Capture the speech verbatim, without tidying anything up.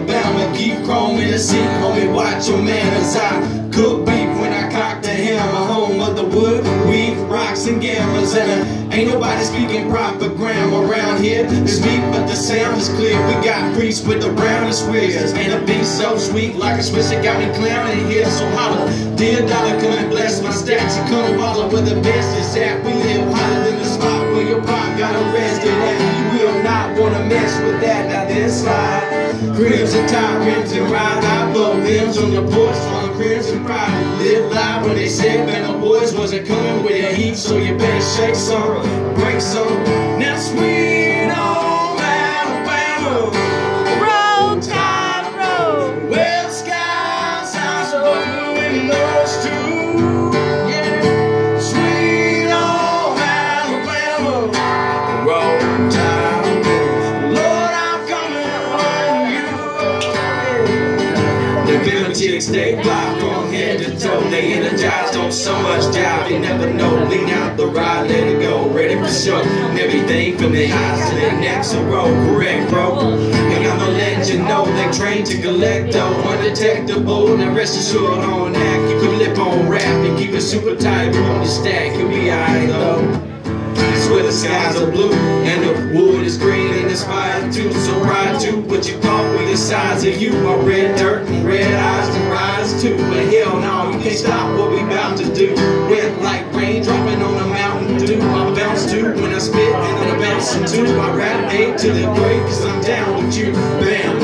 Bama. Keep chrome in the seat, homie, watch your manners. I cook beef when I cock the hammer. Home of the wood, weed, rocks, and gamblers. And uh, ain't nobody speaking proper grammar around here. It's me, but the sound is clear. We got priests with the roundest whiskers. And a beat so sweet, like a Swiss, it got me clowning here. So holla, dear dollar, come and bless my stats. You come follow where the best is at. We live hotter than the spot where your pop got arrested at. You will not wanna mess with that. Now this slide, crimson tie rims and ride. I blow limbs on the porch on crimson pride. Live live when they said Bama boys wasn't coming with a heat, so you better shake some, break some. Now sweet old Alabama, Roll Tide roll. well the sky sounds so blue in those two. Yeah, sweet old Alabama, roll tide. Lord, I'm coming home. The Bama chicks, they fly from head to toe. They energized on so much jive, you never know. Lean out the ride, let it go, ready for show. And everything from their eyes to their necks, so roll correct, bro. And I'ma let you know they trained to collect though, undetectable. Now rest assured on that, keep your lip on rap and keep it super tight on the stack. You'll be alright though. It's where the skies are blue and the wood is green and it's fire too. So ride to what you thought were the size of you. My red dirt and red eyes and rise too. But hell no, you can't stop what we bout to do. Wet like rain dropping on a mountain dew. I bounce too when I spit and I'm bouncing too. I rap eight to the break cause I'm down with you. Bam.